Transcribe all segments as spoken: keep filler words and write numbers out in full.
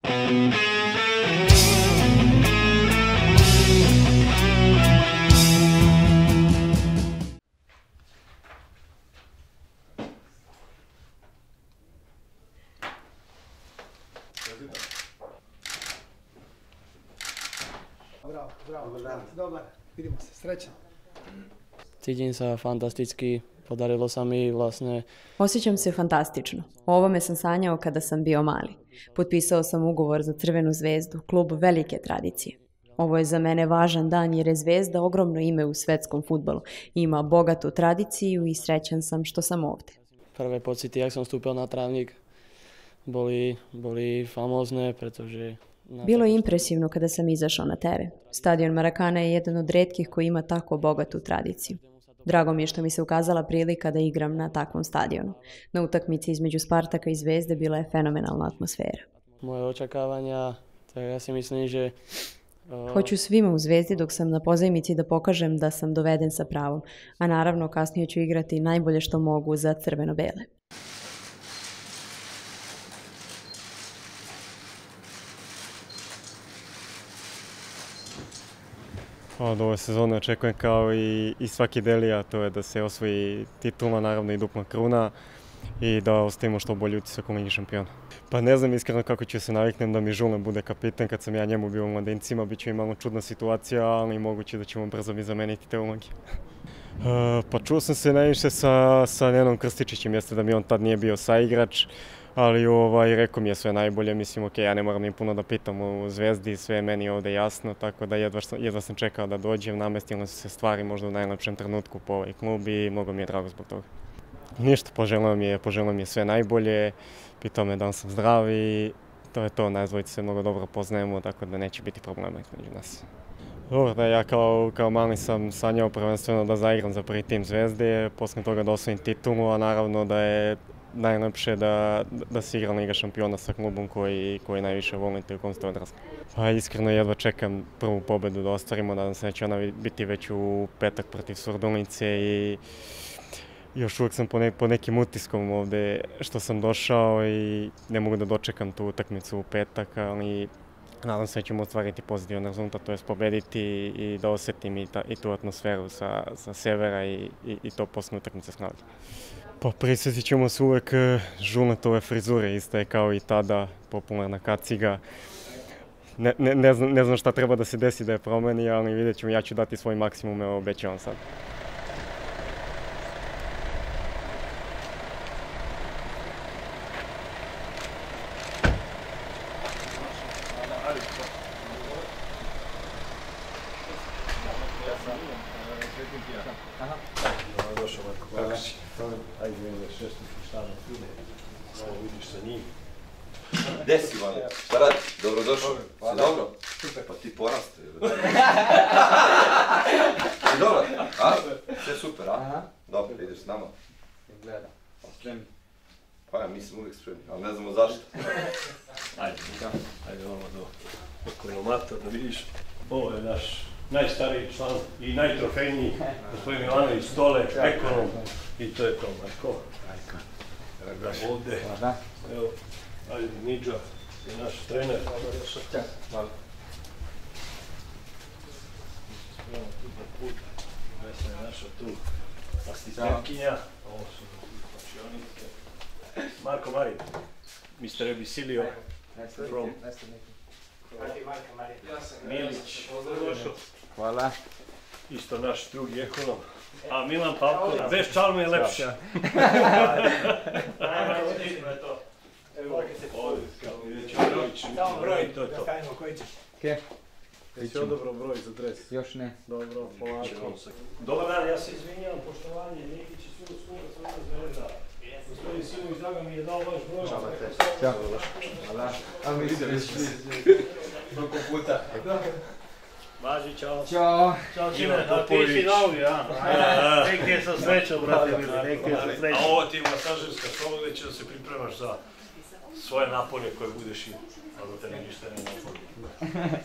Bravo, bravo, dobar, vidimo se, srećan. Cítim sa fantasticky, podarilo sa mi vlastne. Osjećam se fantastično. O ovome sam sanjao kada sam bio mali. Potpisao sam ugovor za Crvenu zvezdu, klub velike tradicije. Ovo je za mene važan dan jer je Zvezda ogromno ime u svetskom fudbalu. Ima bogatu tradiciju i srećan sam što sam ovde. Prvé pocity, jak som vstúpil na trávnik, boli, boli famózne, pretože... Bilo je impresivno kada sam izašao na teren. Stadion Marakana je jedan od retkih koji ima tako bogatu tradiciju. Drago mi je što mi se ukazala prilika da igram na takvom stadionu. Na utakmici između Spartaka i Zvezde bila je fenomenalna atmosfera. Moje očakávania, tak ja si myslím, že... Uh... Hoću svima u Zvezdi dok sam na pozajmici da pokažem da sam doveden sa pravom, a naravno kasnije ću igrati najbolje što mogu za crveno-bele. Od ove sezone očekujem kao i, i svaki delija, to je da se osvoji titula, naravno i dupla kruna i da ostavimo što bolji utisak u Ligi šampiona. Pa ne znam iskreno kako ću se naviknem da mi Žule bude kapitan, kad sam ja njemu bio u mladencima, bit će mi malo čudna situacija, ali moguće da ćemo brzo mi zameniti te uloge. Uh, pa čuo sam se najviše sa, sa Nenom Krstičićem, jeste da mi on tad nije bio saigrač, ali ovaj, rekao mi je sve najbolje, mislim, ok, ja ne moram ni puno da pitam u Zvezdi, sve je meni ovde jasno, tako da jedva, jedva sam čekao da dođem, namestile su se stvari možda u najlepšem trenutku po ovaj klub i mnogo mi je drago zbog toga. Ništa, poželao mi je, poželao mi je sve najbolje, pitao me da li sam zdrav i to je to, nas dvojice se mnogo dobro poznajemo, tako da neće biti problema između nas. Dobro, da ja kao, kao mali sam sanjao prvenstveno da zaigram za prvi tim Zvezde, posle toga da osvojim titulu, a naravno da je najlepše da, da se igra Liga šampiona sa klubom koji, koji najviše volite u kom ste odrasli. Pa iskreno jedva čekam prvu pobedu da ostvarimo, nadam se da će ona biti već u petak protiv Surdulice i još uvijek sam po, ne, po nekim utiskom ovde što sam došao i ne mogu da dočekam tu utakmicu u petak, ali nadam se da ćemo ostvariti pozitivan rezultat, to je pobediti i da osetim i, ta, i tu atmosferu sa, sa severa i, i, i to posle utakmice s Knavljem. Pa prisjetit ćemo se uvek Žuletove frizure, ista je kao i tada, popularna kaciga. Ne, ne, ne, znam, ne znam šta treba da se desi da je promeni, ali vidjet ćemo, ja ću dati svoj maksimum, evo obećavam sad. Došao Marko, kako si? Ajde, vidim da šestu štano filme, malo vidiš sa njim. Gde si, Vane? Šta radi? Dobrodošao. Si dobro? Pa ti poraste. Si dobro? A? Sve super, a? Dobro, ideš s nama. Gleda. Spremni. Pa ja, mi smo uvijek spremni, ali ne znamo zašto. Ajde, ajde ovamo do ekonomata da vidiš. Ovo je naš najstariji član i najtrofejniji, gospodin Milanović Stole, ekonom. I to je to, Marko. Ajde. Ovde. Evo, ajde, Nidža je naš trener. Hvala. Spremamo tu na put. Vesna je naša tu asistentkinja. Ovo su pačionike. Marko Marin, mister Ebisilio from Milić. Hvala. Isto naš drugi ekonom. A Milan Pavko, bez čalme je lepše. Evo, ovdje, kao vidjet ću broj, i to je to. Ke? Jesi odobro broj za dres? Još ne. Dobro, polako. Dobar dan, ja se izvinjam, poštovanje, Nikić i Sulu Sluga, Crvena Zvezda. Gospodin Simović, draga mi je dao vaš broj. Ćao, Ćao. Hvala. A mi se već toliko puta. Važi, čao. Ćao. Ćao, Čime, a ti si novi, a? Nek je sa srećom, brate, nek je sa srećom. A ovo ti je masažerska soba gde će da se pripremaš za svoje napolje koje budeš imao. A da te ne ništa ne napolje.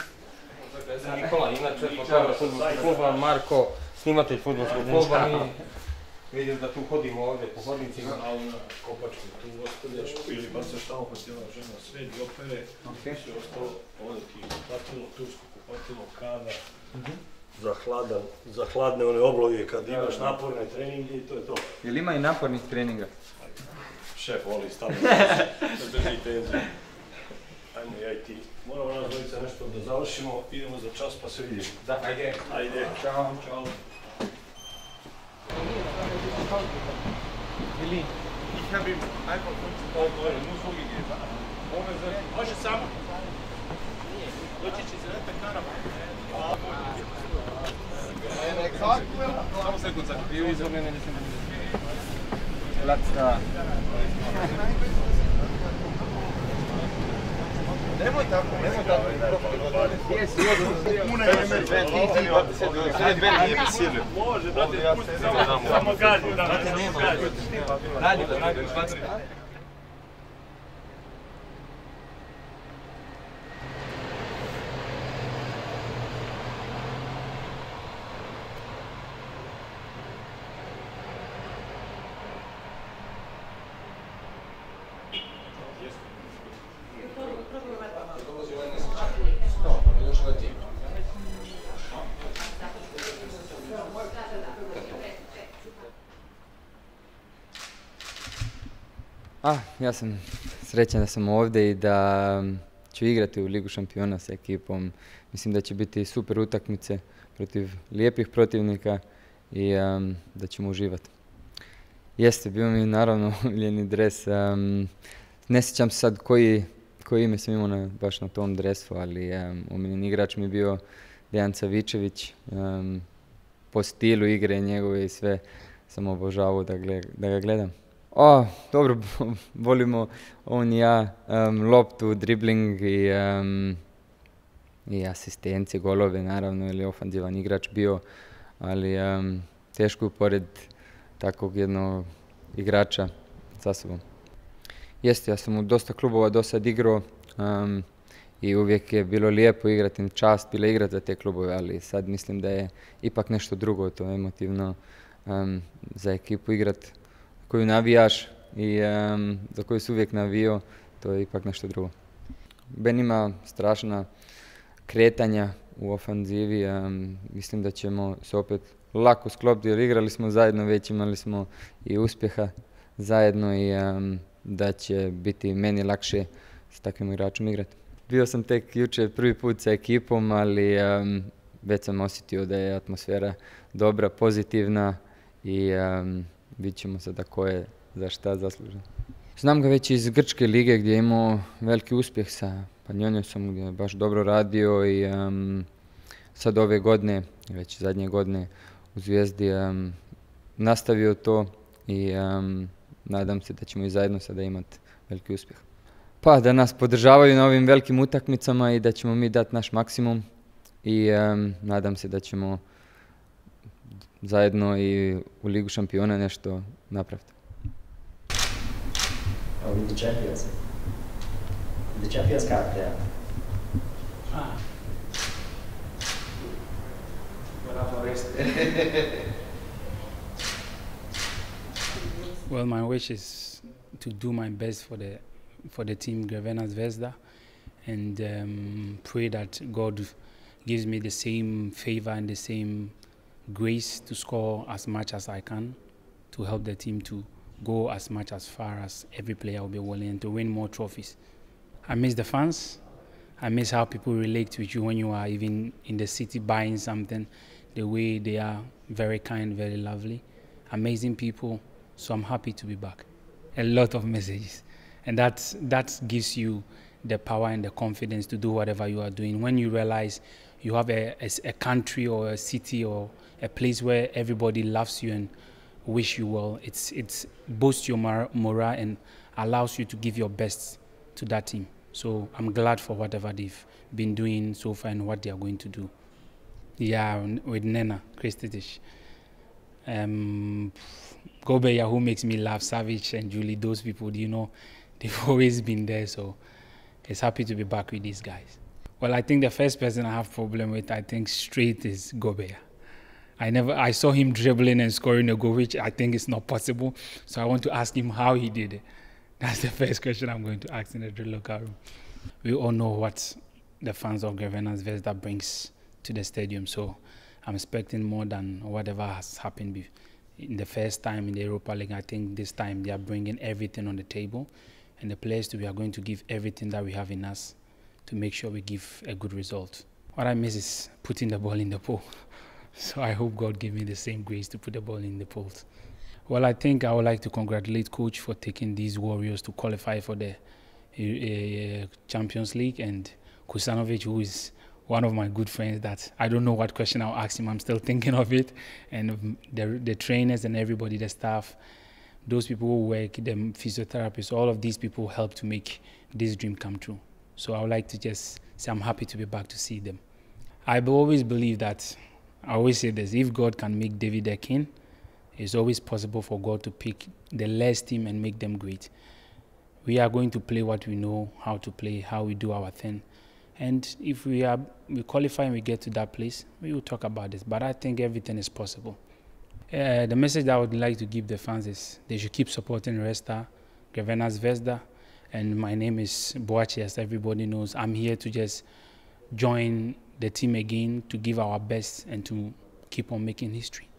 Nikola, inače fotograf fudbalskog kluba, Marko, snimatelj fudbalskog kluba. Vidim da tu hodimo ovdje po hodnicima, a ona kopačku tu ostavljaš ili bacaš tamo pa cijela žena sve i opere, sve ostalo, ovdje ti kupatilo, tursko kupatilo, kada, za, hladan, za hladne one obloge kad imaš naporne treninge i to je to. Jel ima i napornih treninga? Šef voli stavno da drži tenziju. Ajmo ja i ti. Moramo nas dvojica nešto da završimo, idemo za čas pa se vidimo. Da, ajde. Ajde. Ćao. Ćao. Ili, ich habe ihm einfach fünfzigtausend Euro nur so gegeben. Ohne so. Može samo. Doći će se neta karama. Samo sekund, sad. Bio iza mene, nisam vidio. Lacka. Nemoj tako, nemoj tako. Una je me sve, ti ti sve Ben nije besirljiv. Može, brate, pusti samo gađu, da, samo gađu. Radi, radi, radi. Ah, ja sam srećan da sam ovdje i da ću igrati u Ligu šampiona sa ekipom. Mislim da će biti super utakmice protiv lijepih protivnika i um, da ćemo uživati. Jeste, bio mi naravno uljeni dres. Um, ne sjećam se sad koji, koji ime sam imao na, baš na tom dresu, ali um, omiljeni igrač mi je bio Dejan Savičević. Um, po stilu igre njegove i sve sam obožavao da, gled, da ga gledam. O, dobro, volimo on i ja um, loptu, dribling i, um, i asistencije, golove naravno, ili ofanzivan igrač bio, ali um, teško je pored takvog jednog igrača sa sobom. Jeste, ja sam u dosta klubova do sad igrao um, i uvijek je bilo lijepo igrati, čast bila igrati za te klubove, ali sad mislim da je ipak nešto drugo, to emotivno um, za ekipu igrati koju navijaš i um, za koju si uvijek navio, to je ipak nešto drugo. Ben ima strašna kretanja u ofanzivi, um, mislim da ćemo se opet lako sklopiti jer igrali smo zajedno, već imali smo i uspjeha zajedno i um, da će biti meni lakše s takvim igračom igrati. Bio sam tek jučer prvi put sa ekipom, ali um, već sam osjetio da je atmosfera dobra, pozitivna i um, vidjet ćemo sada ko je za šta zaslužen. Znam ga već iz Grčke lige gdje je imao veliki uspjeh sa Panioniosom gdje je baš dobro radio i um, sad ove godine, već zadnje godine u Zvijezdi um, nastavio to i um, nadam se da ćemo i zajedno sada imati veliki uspjeh. Pa da nas podržavaju na ovim velikim utakmicama i da ćemo mi dati naš maksimum i um, nadam se da ćemo zajedno i u Ligu šampiona nešto napraviti. Oh, with the Champions. The Champions Cup, yeah. Ah. Well, my wish is to do my best for the for the team Crvena Zvezda and um, pray that God gives me the same favor and the same grace to score as much as I can to help the team to go as much as far as every player will be willing to win more trophies. I miss the fans. I miss how people relate with you when you are even in the city buying something, the way they are very kind, very lovely, amazing people. So I'm happy to be back. A lot of messages. And that's, that gives you the power and the confidence to do whatever you are doing. When you realize you have a, a, a country or a city or a place where everybody loves you and wish you well, it's, it's boosts your morale and allows you to give your best to that team. So I'm glad for whatever they've been doing so far and what they are going to do. Yeah, with Nena Kristić. Um, Gobeya, who makes me laugh, Savic and Julie, those people, you know, they've always been there, so it's happy to be back with these guys. Well, I think the first person I have problem with, I think straight is Gobeya. I never, I saw him dribbling and scoring a goal, which I think is not possible. So I want to ask him how he did it. That's the first question I'm going to ask in the drill locker room. We all know what the fans of Crvena Zvezda brings to the stadium, so I'm expecting more than whatever has happened in the first time in the Europa League. I think this time they are bringing everything on the table, and the players, we are going to give everything that we have in us to make sure we give a good result. What I miss is putting the ball in the pool. So I hope God give me the same grace to put the ball in the pool. Well, I think I would like to congratulate Coach for taking these Warriors to qualify for the uh, Champions League, and Kusanovic, who is one of my good friends that I don't know what question I'll ask him, I'm still thinking of it, and the, the trainers and everybody, the staff, those people who work, the physiotherapists, all of these people help to make this dream come true. So I would like to just say I'm happy to be back to see them. I always believe that, I always say this, if God can make David a king, it's always possible for God to pick the less team and make them great. We are going to play what we know how to play, how we do our thing. And if we are we qualify and we get to that place, we will talk about this. But I think everything is possible. Uh, the message that I would like to give the fans is they should keep supporting Red Star, Crvena Zvezda. And my name is Boachi, as everybody knows. I'm here to just join the team again, to give our best and to keep on making history.